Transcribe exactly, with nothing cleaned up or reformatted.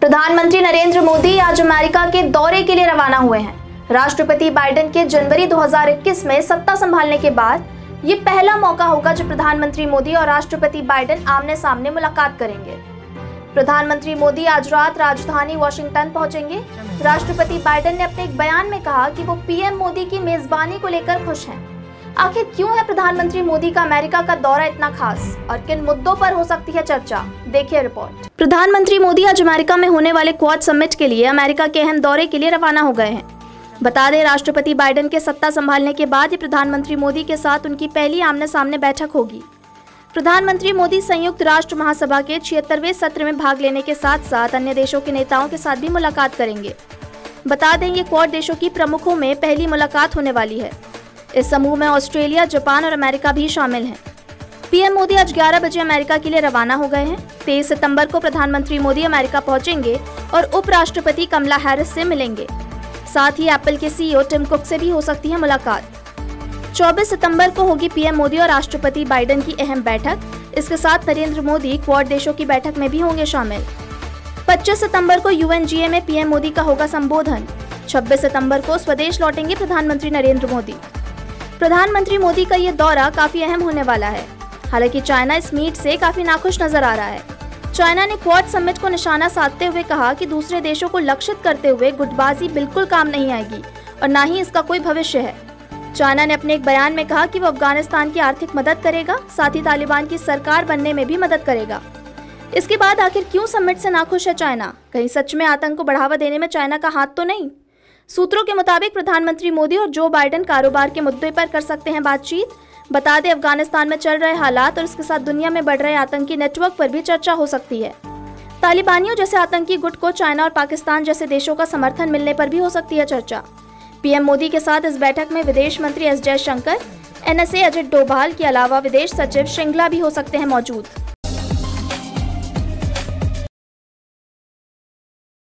प्रधानमंत्री नरेंद्र मोदी आज अमेरिका के दौरे के लिए रवाना हुए हैं। राष्ट्रपति बाइडेन के जनवरी दो हज़ार इक्कीस में सत्ता संभालने के बाद ये पहला मौका होगा जब प्रधानमंत्री मोदी और राष्ट्रपति बाइडेन आमने सामने मुलाकात करेंगे। प्रधानमंत्री मोदी आज रात राजधानी वाशिंगटन पहुंचेंगे। राष्ट्रपति बाइडेन ने अपने एक बयान में कहा कि वो पीएम मोदी की मेजबानी को लेकर खुश हैं। आखिर क्यों है प्रधानमंत्री मोदी का अमेरिका का दौरा इतना खास और किन मुद्दों पर हो सकती है चर्चा, देखिए रिपोर्ट। प्रधानमंत्री मोदी आज अमेरिका में होने वाले क्वाड समिट के लिए अमेरिका के अहम दौरे के लिए रवाना हो गए हैं। बता दें, राष्ट्रपति बाइडेन के सत्ता संभालने के बाद ही प्रधानमंत्री मोदी के साथ उनकी पहली आमने सामने बैठक होगी। प्रधानमंत्री मोदी संयुक्त राष्ट्र महासभा के छिहत्तरवें सत्र में भाग लेने के साथ साथ अन्य देशों के नेताओं के साथ भी मुलाकात करेंगे। बता दें, ये क्वाड देशों की प्रमुखों में पहली मुलाकात होने वाली है। इस समूह में ऑस्ट्रेलिया, जापान और अमेरिका भी शामिल हैं। पीएम मोदी आज ग्यारह बजे अमेरिका के लिए रवाना हो गए हैं। तेईस सितंबर को प्रधानमंत्री मोदी अमेरिका पहुंचेंगे और उपराष्ट्रपति कमला हैरिस से मिलेंगे। साथ ही एप्पल के सीईओ टिम कुक से भी हो सकती है मुलाकात। चौबीस सितंबर को होगी पीएम मोदी और राष्ट्रपति बाइडेन की अहम बैठक। इसके साथ नरेंद्र मोदी क्वाड देशों की बैठक में भी होंगे शामिल। पच्चीस सितंबर को यूएनजीए में पीएम मोदी का होगा संबोधन। छब्बीस सितंबर को स्वदेश लौटेंगे प्रधानमंत्री नरेंद्र मोदी। प्रधानमंत्री मोदी का ये दौरा काफी अहम होने वाला है। हालांकि चाइना इस मीट से काफी नाखुश नजर आ रहा है। चाइना ने क्वाड समिट को निशाना साधते हुए कहा कि दूसरे देशों को लक्षित करते हुए गुटबाजी बिल्कुल काम नहीं आएगी और न ही इसका कोई भविष्य है। चाइना ने अपने एक बयान में कहा कि वो अफगानिस्तान की आर्थिक मदद करेगा, साथ ही तालिबान की सरकार बनने में भी मदद करेगा। इसके बाद आखिर क्यों समिट से नाखुश है चाइना? कहीं सच में आतंक को बढ़ावा देने में चाइना का हाथ तो नहीं? सूत्रों के मुताबिक प्रधानमंत्री मोदी और जो बाइडेन कारोबार के मुद्दे पर कर सकते हैं बातचीत। बता दें, अफगानिस्तान में चल रहे हालात और इसके साथ दुनिया में बढ़ रहे आतंकी नेटवर्क पर भी चर्चा हो सकती है। तालिबानियों जैसे आतंकी गुट को चाइना और पाकिस्तान जैसे देशों का समर्थन मिलने पर भी हो सकती है चर्चा। पीएम मोदी के साथ इस बैठक में विदेश मंत्री एस जयशंकर, एनएसए अजित डोभाल के अलावा विदेश सचिव श्रृंगला भी हो सकते हैं मौजूद।